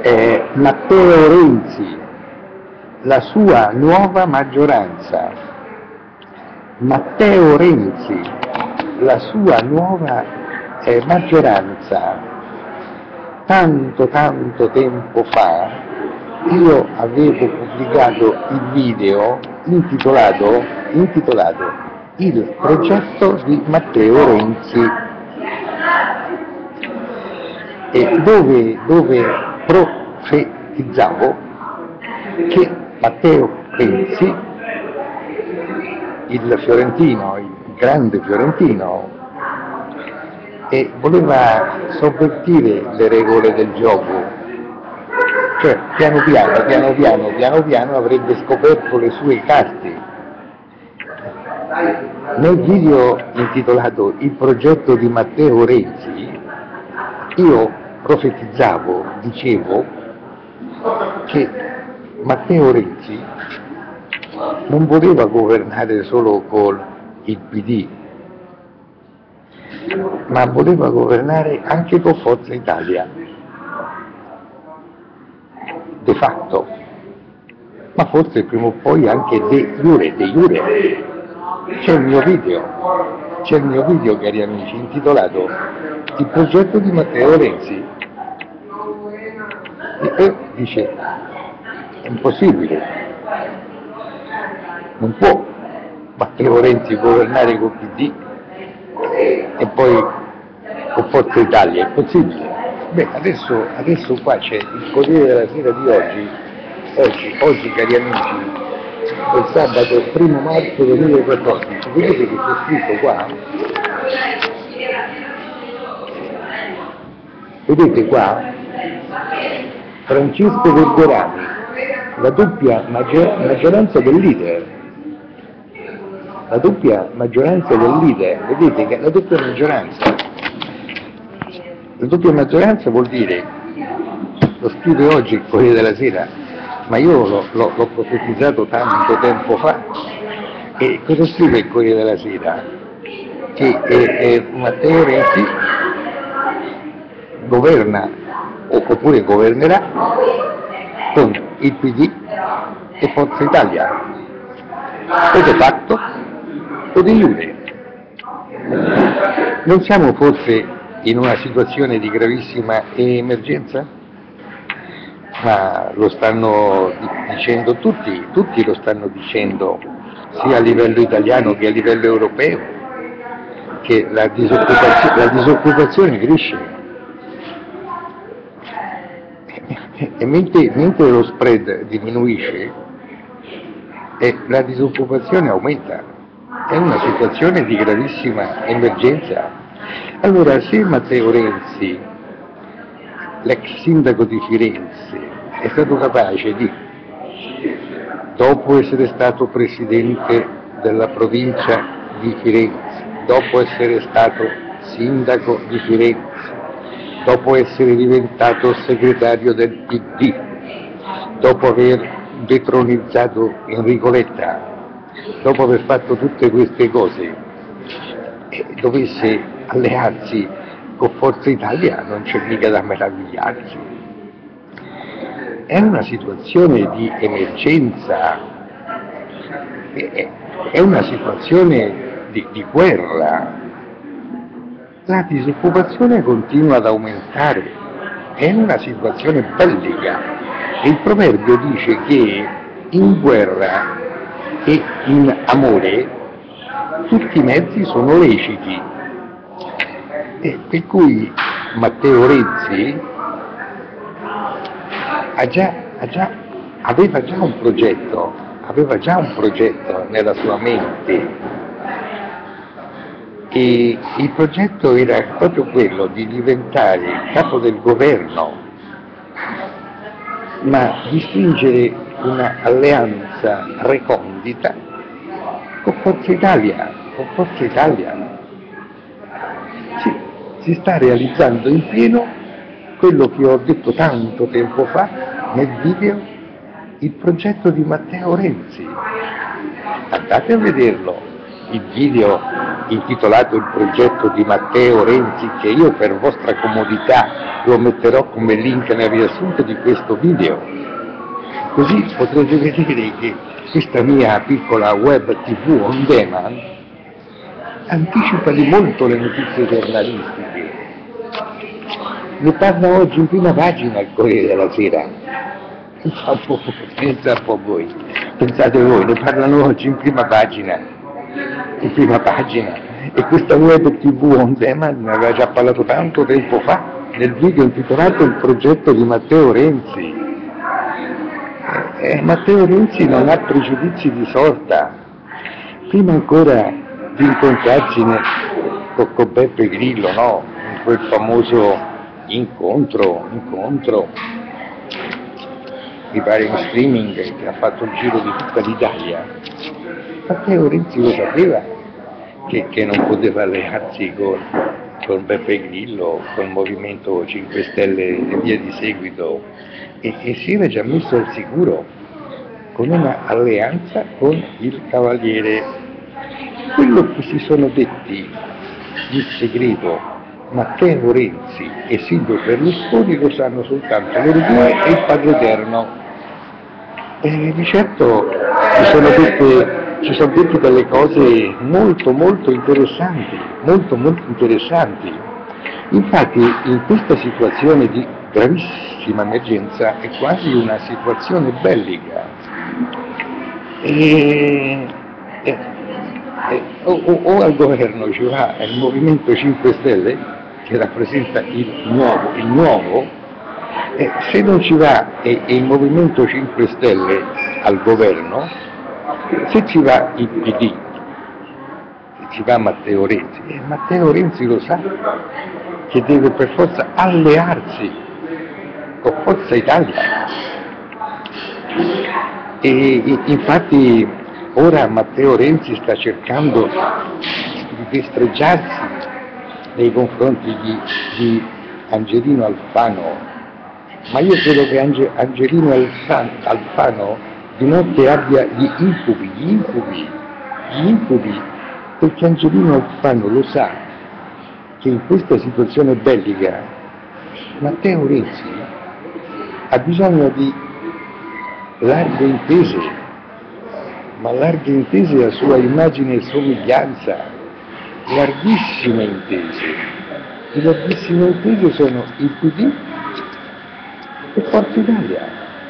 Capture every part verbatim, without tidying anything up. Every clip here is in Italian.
eh, Matteo Renzi, la sua nuova maggioranza. Matteo Renzi, la sua nuova eh, maggioranza. Tanto tanto tempo fa io avevo pubblicato il video intitolato, intitolato Il progetto di Matteo Renzi, e dove, dove profetizzavo che Matteo Renzi, il fiorentino, il grande fiorentino, e voleva sovvertire le regole del gioco, cioè piano piano, piano piano, piano piano avrebbe scoperto le sue carte. Nel video intitolato Il progetto di Matteo Renzi io profetizzavo, dicevo che Matteo Renzi non voleva governare solo con il P D, ma voleva governare anche con Forza Italia, de facto, ma forse prima o poi anche de jure, de jure. C'è il mio video, c'è il mio video, cari amici, intitolato Il progetto di Matteo Renzi, e dice, è impossibile, non può Matteo Renzi governare col P D e poi con Forza Italia, è possibile? Beh, adesso, adesso qua c'è il Corriere della Sera di oggi, oggi, oggi cari amici, il sabato primo marzo duemilaquattordici, vedete che c'è scritto qua? Vedete qua? Francesco Verderani, la doppia maggior maggioranza del leader. La doppia maggioranza del leader, vedete che la doppia maggioranza, la doppia maggioranza vuol dire, lo scrive oggi il Corriere della Sera, ma io l'ho profetizzato tanto tempo fa, e cosa scrive il Corriere della Sera? Che eh, eh, Matteo Renzi governa, oppure governerà, con il P D e Forza Italia, o de facto o di jure. Non siamo forse in una situazione di gravissima emergenza? Ma lo stanno dicendo tutti, tutti lo stanno dicendo, sia a livello italiano che a livello europeo, che la disoccupazione, la disoccupazione cresce, e mentre, mentre lo spread diminuisce, e la disoccupazione aumenta. È una situazione di gravissima emergenza. Allora, se Matteo Renzi, l'ex sindaco di Firenze, è stato capace di, dopo essere stato presidente della provincia di Firenze, dopo essere stato sindaco di Firenze, dopo essere diventato segretario del P D, dopo aver detronizzato Enrico Letta, dopo aver fatto tutte queste cose, e dovesse allearsi con Forza Italia, non c'è mica da meravigliarsi. È una situazione di emergenza, è una situazione di, di guerra. La disoccupazione continua ad aumentare, è una situazione bellica. E il proverbio dice che in guerra e in amore tutti i mezzi sono leciti. E per cui Matteo Renzi ha già, ha già, aveva già un progetto, aveva già un progetto nella sua mente, e il progetto era proprio quello di diventare il capo del governo, ma di stringere una alleanza recondita con Forza Italia, con Forza Italia. Sì, si sta realizzando in pieno quello che ho detto tanto tempo fa nel video Il progetto di Matteo Renzi. Andate a vederlo, il video intitolato Il progetto di Matteo Renzi, che io per vostra comodità lo metterò come link nel riassunto di questo video, così potrete vedere che questa mia piccola web tv on demand anticipa di molto le notizie giornalistiche. Ne parla oggi in prima pagina il Corriere della Sera. Pensa un po', pensa un po' voi, pensate voi, ne parlano oggi in prima pagina, in prima pagina, e questa web tv on demand ne aveva già parlato tanto tempo fa, nel video intitolato Il progetto di Matteo Renzi. Eh, Matteo Renzi non ha pregiudizi di sorta. Prima ancora di incontrarsi nel, con, con Beppe Grillo, no? In quel famoso incontro, incontro, mi pare in streaming, che ha fatto il giro di tutta l'Italia, Matteo Renzi lo sapeva che, che non poteva allearsi con, con Beppe Grillo, con il Movimento cinque Stelle e via di seguito, e, e si era già messo al sicuro con una alleanza con il Cavaliere. Quello che si sono detti in segreto Matteo Renzi e Silvio Berlusconi lo sanno soltanto loro due e il Padre Eterno. E di certo ci sono dette, ci sono dette delle cose molto molto interessanti, molto molto interessanti. Infatti in questa situazione di gravissima emergenza è quasi una situazione bellica. E, e, e, o, o al governo ci va il Movimento cinque Stelle, che rappresenta il nuovo, il nuovo, e se non ci va e, e il Movimento cinque Stelle al governo, se ci va il P D, se ci va Matteo Renzi, e Matteo Renzi lo sa che deve per forza allearsi con Forza Italia. E infatti ora Matteo Renzi sta cercando di destreggiarsi nei confronti di, di Angelino Alfano, ma io credo che Ange, Angelino Alfano di notte abbia gli incubi, gli incubi, gli incubi, perché Angelino Alfano lo sa che in questa situazione bellica Matteo Renzi ha bisogno di larghe intese, ma larghe intese a sua immagine e somiglianza, larghissime intese. Le larghissime intese sono il P D e Forza Italia.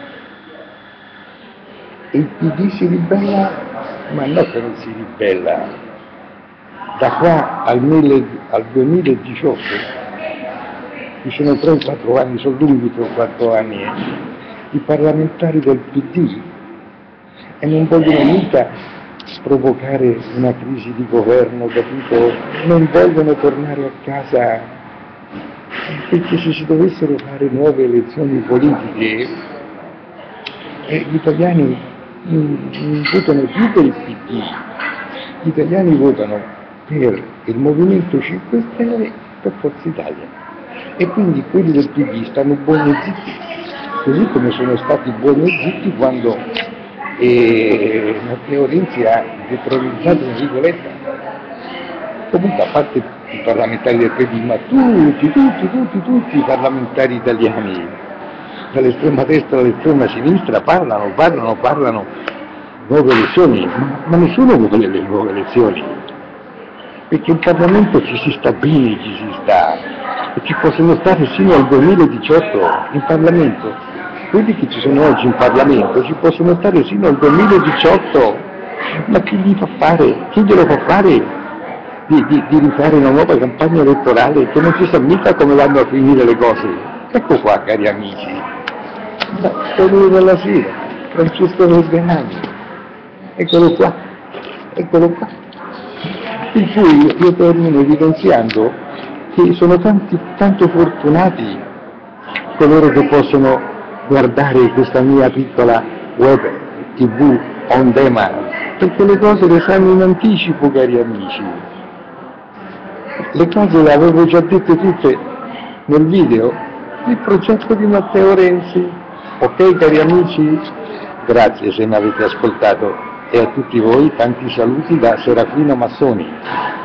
Il P D si ribella, ma no che non si ribella. Da qua al, mille, al duemiladiciotto, ci sono tre o quattro anni, sono lunghi tre o quattro anni, eh. I parlamentari del P D e non vogliono mica provocare una crisi di governo, capito? Non vogliono tornare a casa, perché se si dovessero fare nuove elezioni politiche eh, gli italiani non votano più per il P D, gli italiani votano per il Movimento cinque Stelle e per Forza Italia, e quindi quelli del P D stanno buoni e zitti, così come sono stati buoni e zitti quando eh, Matteo Renzi ha detronizzato Enrico Letta. Comunque, a parte i parlamentari del P D, ma tutti, tutti, tutti, tutti i parlamentari italiani, dall'estrema destra all'estrema sinistra, parlano, parlano, parlano nuove elezioni, ma, ma nessuno vuole le nuove elezioni, perché in Parlamento ci si sta bene, ci si sta, e ci possono stare sino al duemiladiciotto in Parlamento. Quelli che ci sono oggi in Parlamento ci possono stare sino al duemiladiciotto, ma chi gli fa fare, chi glielo fa fare di, di, di rifare una nuova campagna elettorale che non si sa mica come vanno a finire le cose? Ecco qua, cari amici, Corriere della Sera, Francesco Verganani, eccolo qua, eccolo qua. Per cui io termino evidenziando che sono tanti, tanto fortunati coloro che possono guardare questa mia piccola web tv on demand, perché le cose le sanno in anticipo, cari amici. Le cose le avevo già dette tutte nel video, il progetto di Matteo Renzi. Ok, cari amici? Grazie se mi avete ascoltato, e a tutti voi tanti saluti da Serafino Massoni.